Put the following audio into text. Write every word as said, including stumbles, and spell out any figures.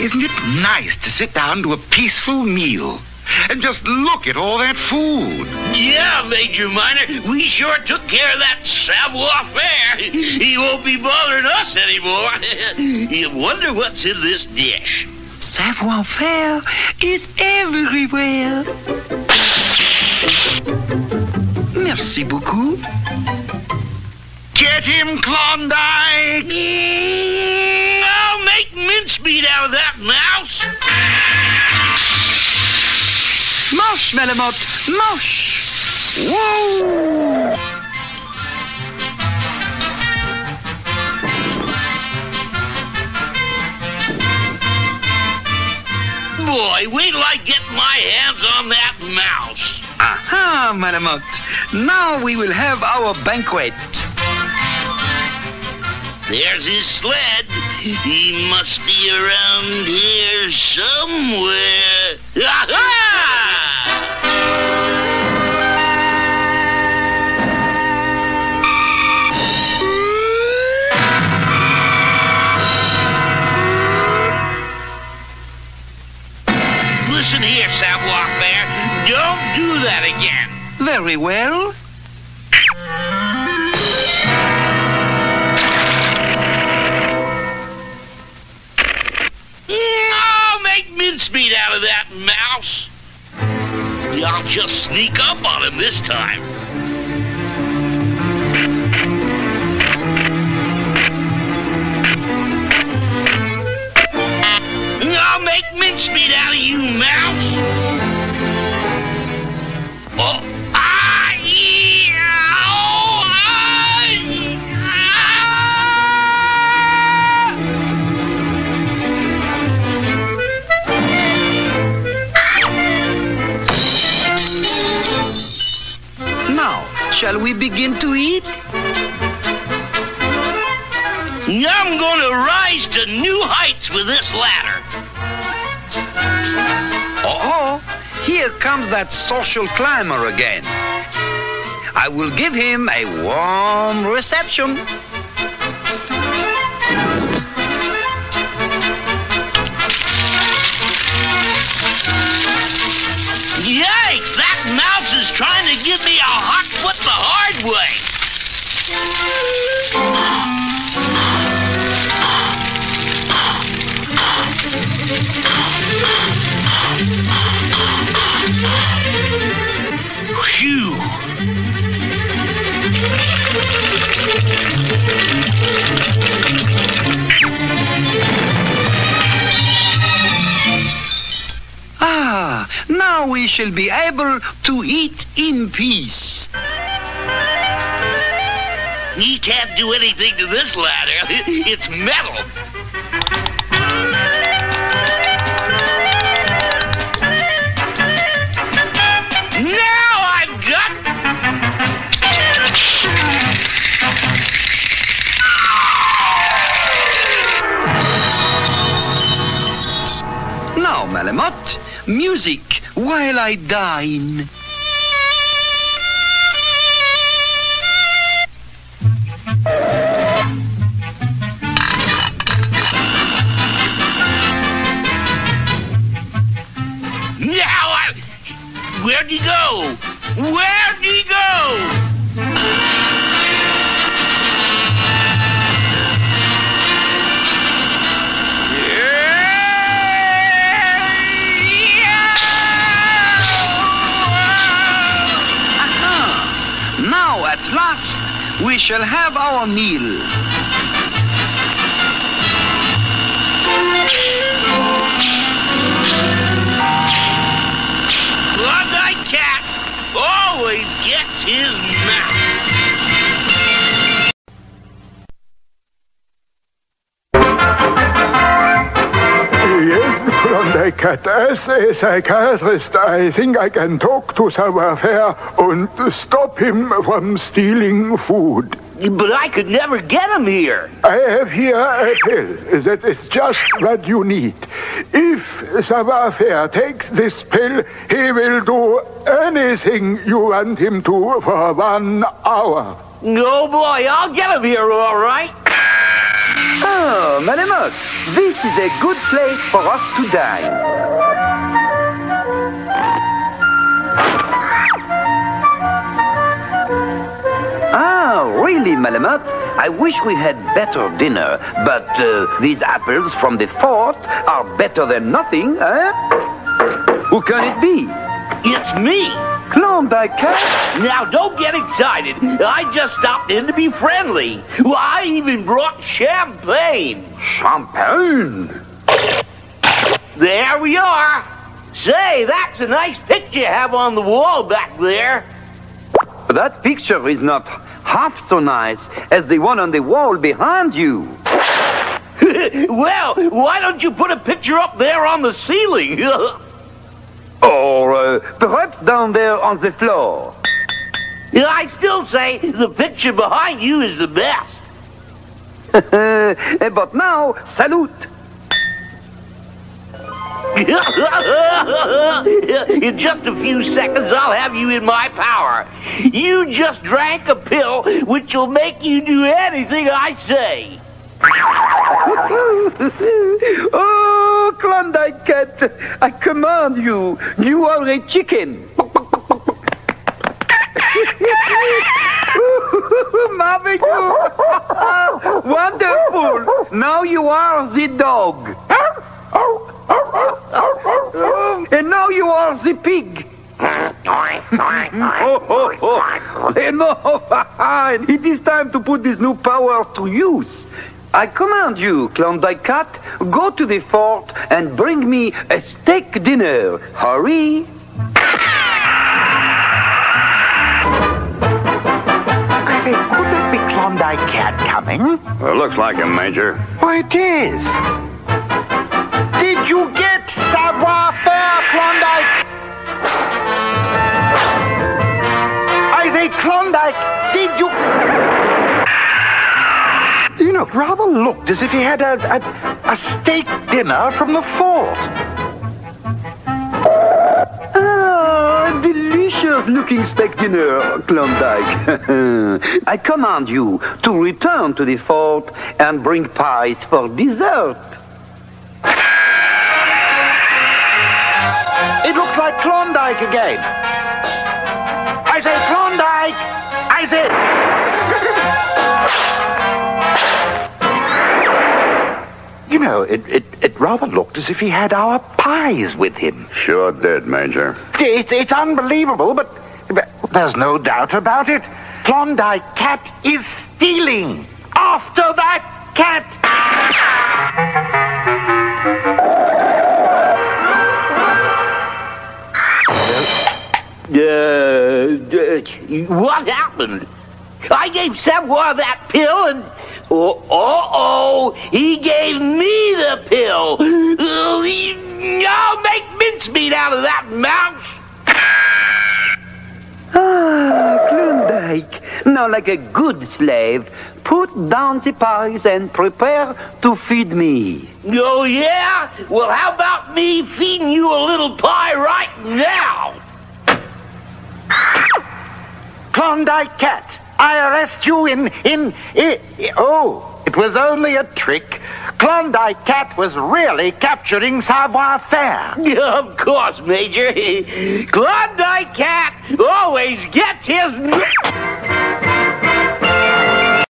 Isn't it nice to sit down to a peaceful meal and just look at all that food? Yeah, Major Minor, we sure took care of that savoir-faire. He won't be bothering us anymore. You wonder what's in this dish. Savoir-faire is everywhere. Merci beaucoup. Get him, Klondike! Mm, I'll make mincemeat out of that mouse. Moche, Malamotte, moche! Whoa! Boy, wait till I get my hands on that mouse. Aha, Malamotte. Now we will have our banquet. There's his sled. He must be around here somewhere. Aha! Listen here, Savoir-Faire. Don't do that again. Very well. I'll make mincemeat out of that mouse. I'll just sneak up on him this time. I'll make mincemeat out of you, mouse. Oh, ah, yeah, oh, ah, ah. Now, shall we begin to eat? I'm going to rise to new heights with this ladder. Oh, here comes that social climber again. I will give him a warm reception. Yikes! That mouse is trying to give me a hot foot the hard way. Phew. Ah, now we shall be able to eat in peace. He can't do anything to this ladder. It's metal. Now I've got... Now, Malamotte, music while I dine. Now I... Where'd he go? Where'd he go? Now, at last, we shall have our meal. Klondike Cat always gets his mouth. Yes, Klondike Cat. As a psychiatrist, I think I can talk to Savoir-Faire and stop him from stealing food. But I could never get him here. I have here a pill that is just what you need. If Savoir-Faire takes this pill, he will do anything you want him to for one hour. No, boy, I'll get him here, all right. Oh, Malamute, this is a good place for us to dine. Ah, really, Malamute? I wish we had better dinner, but uh, these apples from the fort are better than nothing, eh? Who can it be? It's me. Klondike Cat? Now, don't get excited. I just stopped in to be friendly. Well, I even brought champagne. Champagne? There we are. Say, that's a nice picture you have on the wall back there. That picture is not half so nice as the one on the wall behind you. Well, why don't you put a picture up there on the ceiling? Or uh, perhaps down there on the floor. I still say the picture behind you is the best. But now, salute. In just a few seconds, I'll have you in my power. You just drank a pill which will make you do anything I say. Oh, Klondike Cat, I command you. You are a chicken. Marvelous. Wonderful. Now you are the dog. And now you are the pig. oh, oh, oh. Enough. It is time to put this new power to use. I command you, Klondike Cat, go to the fort and bring me a steak dinner. Hurry. I say, could that be Klondike Cat coming? Well, looks like him, Major. Why, it is. Did you get savoir-faire, Klondike? I say, Klondike, did you... You know, rather looked as if he had a, a, a steak dinner from the fort. Ah, delicious looking steak dinner, Klondike. I command you to return to the fort and bring pies for dessert. It looks like Klondike again. I say, Klondike! I say... You know, it, it, it rather looked as if he had our pies with him. Sure did, Major. It's, it's unbelievable, but, but there's no doubt about it. Klondike Cat is stealing. After that cat! Uh, what happened? I gave Savoir that pill and... Oh, oh, oh, he gave me the pill. Oh, he, I'll make mincemeat out of that mouse. Ah, Klondike. Now, like a good slave, put down the pies and prepare to feed me. Oh, yeah? Well, how about me feeding you a little pie right now? Klondike Cat, I arrest you in, in, in, in... Oh, it was only a trick. Klondike Cat was really capturing savoir-faire. Of course, Major. Klondike Cat always gets his...